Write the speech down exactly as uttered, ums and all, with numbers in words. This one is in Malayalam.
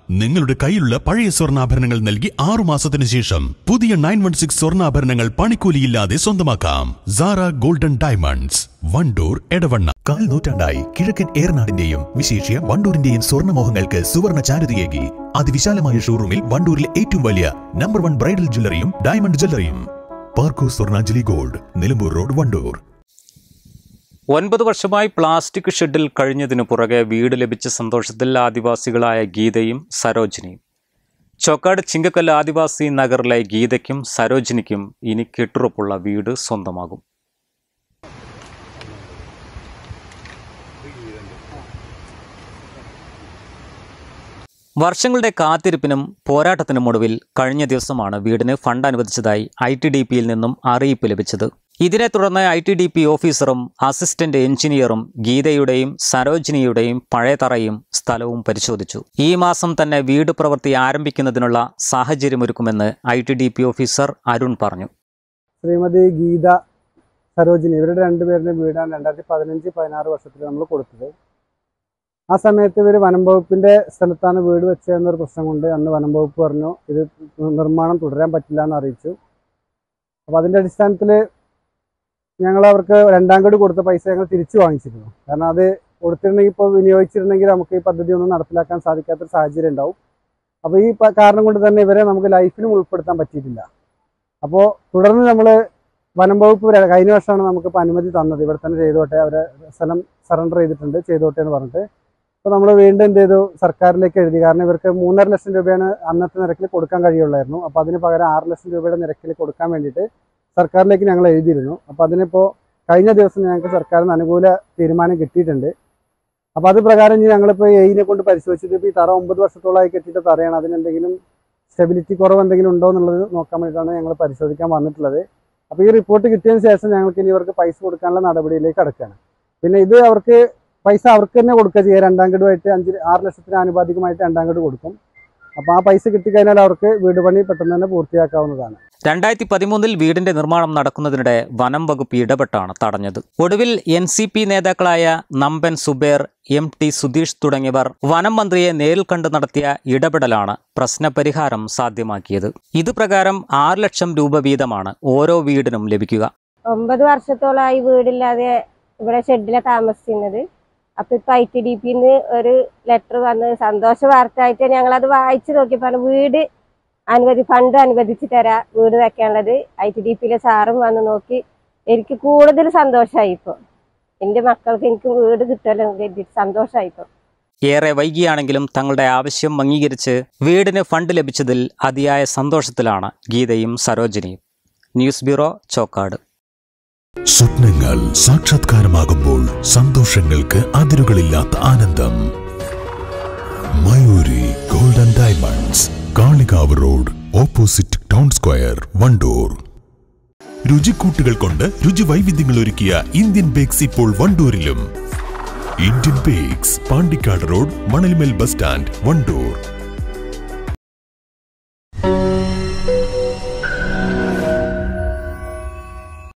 നിങ്ങളുടെ കയ്യിലുള്ള പഴയ സ്വർണ്ണാഭരണങ്ങൾ നൽകി ആറു മാസത്തിനു ശേഷം പുതിയ നയൻ വൺ സിക്സ് സ്വർണ്ണാഭരണങ്ങൾ പണിക്കൂലിയില്ലാതെ സ്വന്തമാക്കാം. Sara golden diamonds, Wandoor, Edavanna. കാൽ നൂറ്റാണ്ടായി കിഴക്കൻ ഏറനാടിന്റെയും വിശേഷ്യ വണ്ടൂരിന്റെയും സ്വർണ്ണമോഹങ്ങൾക്ക് സുവർണ ചാരുതയേകി അതിവിശാലമായ ഷോറൂമിൽ വണ്ടൂരിലെ ഏറ്റവും വലിയ നമ്പർ വൺ ബ്രൈഡൽ ജ്വല്ലറിയും ഡയമണ്ട് ജ്വല്ലറിയും. Parco Swarnanjali gold, Nilambur road, Wandoor. ഒൻപത് വർഷമായി പ്ലാസ്റ്റിക് ഷെഡിൽ കഴിഞ്ഞതിനു പുറകെ വീട് ലഭിച്ച സന്തോഷത്തിൽ ആദിവാസികളായ ഗീതയും സരോജിനിയും. ചോക്കാട് ചിങ്കക്കല്ല് ആദിവാസി നഗറിലെ ഗീതയ്ക്കും സരോജിനിക്കും ഇനി കെട്ടുറപ്പുള്ള വീട് സ്വന്തമാകും. വർഷങ്ങളുടെ കാത്തിരിപ്പിനും പോരാട്ടത്തിനും ഒടുവിൽ കഴിഞ്ഞ ദിവസമാണ് വീടിന് ഫണ്ട് അനുവദിച്ചതായി ഐ ടി ഡി പിയിൽ നിന്നും അറിയിപ്പ് ലഭിച്ചത്. ഇതിനെ തുടർന്ന് ഐ ടി ഡി പി ഓഫീസറും അസിസ്റ്റന്റ് എഞ്ചിനീയറും ഗീതയുടെയും സരോജിനിയുടെയും പഴയ തറയും സ്ഥലവും പരിശോധിച്ചു. ഈ മാസം തന്നെ വീട് പ്രവൃത്തി ആരംഭിക്കുന്നതിനുള്ള സാഹചര്യമൊരുക്കുമെന്ന് I T D P officer Arun പറഞ്ഞു. ശ്രീമതി ഗീത, സരോജിനി ഇവരുടെ രണ്ടുപേരുടെ വീടാണ് രണ്ടായിരത്തി പതിനഞ്ച് പതിനാറ് വർഷത്തിൽ നമ്മൾ കൊടുത്തത്. ആ സമയത്ത് ഇവർ വനം വകുപ്പിൻ്റെ സ്ഥലത്താണ് വീട് വെച്ചതെന്നൊരു പ്രശ്നം കൊണ്ട് അന്ന് വനം വകുപ്പ് പറഞ്ഞു ഇത് നിർമ്മാണം തുടരാൻ പറ്റില്ല എന്ന് അറിയിച്ചു. അപ്പോൾ അതിൻ്റെ അടിസ്ഥാനത്തിൽ ഞങ്ങൾ അവർക്ക് രണ്ടാം ഗഡു കൊടുത്ത പൈസ ഞങ്ങൾ തിരിച്ചു വാങ്ങിച്ചിരുന്നു. കാരണം അത് കൊടുത്തിരുന്നെങ്കിൽ ഇപ്പോൾ വിനിയോഗിച്ചിരുന്നെങ്കിൽ നമുക്ക് ഈ പദ്ധതി ഒന്നും നടപ്പിലാക്കാൻ സാധിക്കാത്തൊരു സാഹചര്യം ഉണ്ടാവും. അപ്പോൾ ഈ കാരണം കൊണ്ട് തന്നെ ഇവരെ നമുക്ക് ലൈഫിലും ഉൾപ്പെടുത്താൻ പറ്റിയിട്ടില്ല. അപ്പോൾ തുടർന്ന് നമ്മൾ വനം വകുപ്പ് കഴിഞ്ഞ വർഷമാണ് നമുക്കിപ്പോൾ അനുമതി തന്നത്. ഇവിടെ തന്നെ ചെയ്തോട്ടെ, അവരെ സ്ഥലം സറണ്ടർ ചെയ്തിട്ടുണ്ട്, ചെയ്തോട്ടെ എന്ന് പറഞ്ഞിട്ട്. അപ്പോൾ നമ്മൾ വീണ്ടും എന്ത് ചെയ്തു, സർക്കാരിലേക്ക് എഴുതി. കാരണം ഇവർക്ക് മൂന്നര ലക്ഷം രൂപയാണ് അന്നത്തെ നിരക്കിൽ കൊടുക്കാൻ കഴിയുള്ളായിരുന്നു. അപ്പോൾ അതിന് പകരം ആറ് ലക്ഷം രൂപയുടെ നിരക്കിൽ കൊടുക്കാൻ വേണ്ടിയിട്ട് സർക്കാരിലേക്ക് ഞങ്ങൾ എഴുതിയിരുന്നു. അപ്പോൾ അതിനിപ്പോൾ കഴിഞ്ഞ ദിവസം ഞങ്ങൾക്ക് സർക്കാരിന് അനുകൂല തീരുമാനം കിട്ടിയിട്ടുണ്ട്. അപ്പോൾ അത് പ്രകാരം ഇനി ഞങ്ങളിപ്പോൾ എയിനെ കൊണ്ട് പരിശോധിച്ചിട്ട് ഇപ്പോൾ ഈ തറ ഒമ്പത് വർഷത്തോളമായി കെട്ടിയിട്ട് തറയാണ്. അതിനെന്തെങ്കിലും സ്റ്റെബിലിറ്റി കുറവ് എന്തെങ്കിലും ഉണ്ടോ എന്നുള്ളത് നോക്കാൻ വേണ്ടിയിട്ടാണ് ഞങ്ങൾ പരിശോധിക്കാൻ വന്നിട്ടുള്ളത്. അപ്പോൾ ഈ റിപ്പോർട്ട് കിട്ടിയതിന് ശേഷം ഞങ്ങൾക്ക് ഇനി ഇവർക്ക് പൈസ കൊടുക്കാനുള്ള നടപടിയിലേക്ക് കടക്കുകയാണ്. പിന്നെ ഇത് അവർക്ക് പൈസ അവർക്ക് തന്നെ കൊടുക്കുക ചെയ്യുക. രണ്ടാം ഗഡുവായിട്ട് അഞ്ച് ആറ് ലക്ഷത്തിന് ആനുപാതികമായിട്ട് രണ്ടാം ഗഡു കൊടുക്കും. അപ്പോൾ ആ പൈസ കിട്ടിക്കഴിഞ്ഞാൽ അവർക്ക് വീട് പണി പെട്ടെന്ന് തന്നെ പൂർത്തിയാക്കാവുന്നതാണ്. രണ്ടായിരത്തി പതിമൂന്നിൽ വീടിന്റെ നിർമ്മാണം നടക്കുന്നതിനിടെ വനം വകുപ്പ് ഇടപെട്ടാണ് തടഞ്ഞത്. ഒടുവിൽ എൻ സി പി നേതാക്കളായ നമ്പൻ സുബേർ, എം ടി സുധീഷ് തുടങ്ങിയവർ വനം മന്ത്രിയെ നേരിൽ കണ്ട് നടത്തിയ ഇടപെടലാണ് പ്രശ്നപരിഹാരം സാധ്യമാക്കിയത്. ഇത് പ്രകാരം ആറ് ലക്ഷം രൂപ വീതമാണ് ഓരോ വീടിനും ലഭിക്കുക. ഒമ്പത് വർഷത്തോളമായി വീടില്ലാതെ ഇവിടെ ഷെഡിലെ താമസിക്കുന്നത്. അപ്പൊ ഇപ്പൊ ഐ ടി ഡി പിന്ന് ഒരു ലെറ്റർ വന്ന് സന്തോഷ വാർത്തയായിട്ട് ഞങ്ങളത് വായിച്ചു നോക്കിയപ്പോൾ വീട് അനുവദി ഫണ്ട് അനുവദിച്ച് തരാം വീട് വെക്കാനുള്ളത്. ഐ ടി ഡി പിയിലെ സാറും വന്ന് നോക്കി. എനിക്ക് കൂടുതൽ സന്തോഷമായി. ഇപ്പോൾ എൻ്റെ മക്കൾക്ക് എനിക്ക് വീട് കിട്ടുമല്ലോ സന്തോഷമായി. ഇപ്പോൾ ഏറെ വൈകിയാണെങ്കിലും തങ്ങളുടെ ആവശ്യം അംഗീകരിച്ച് വീടിന് ഫണ്ട് ലഭിച്ചതിൽ അതിയായ സന്തോഷത്തിലാണ് ഗീതയും സരോജിനിയും. News bureau, Chokkad. സ്വപ്നങ്ങൾ സാക്ഷാത്കാരമാകുമ്പോൾ സന്തോഷങ്ങൾക്ക് അതിരുകളില്ലാത്ത ആനന്ദം. Mayuri golden diamonds, Kalikavu road, opposite town square, Wandoor. രുചിക്കൂട്ടുകൾ കൊണ്ട് രുചി വൈവിധ്യങ്ങൾ ഒരുക്കിയ ഇന്ത്യൻ ബേക്സ് ഇപ്പോൾ വണ്ടൂരിലും. Indian bakes, Pandikkad road, Manalmel bus stand, Wandoor.